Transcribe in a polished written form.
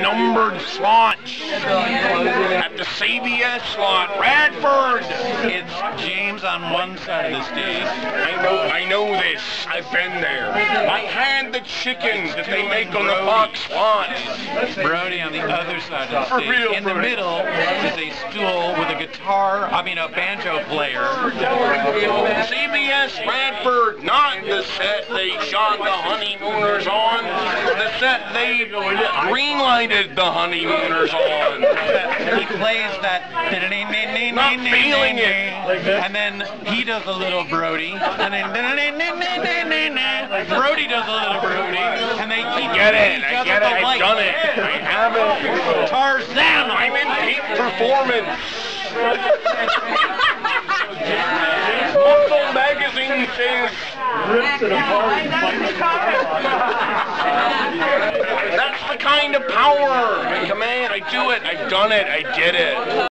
numbered slots at the CBS slot. Radford! It's James on one side of the stage. I know this. I've been there. I had the chicken that they make on the Fox slot. Brody on the other side of the stage. real, In the Brody. middle is a stool with a banjo player. CBS Radford, not the set they shot the honeymooners on, the set they greenlighted the honeymooners on. He plays that. Not feeling it. And then he does a little Brody. And then Brody does a little Brody. And they keep Get it, each I other get it, the I've light. done it. I have it. Tarzan! I'm in peak performance. Muscle Magazine says that's the kind of power and command. I do it. I've done it. I did it.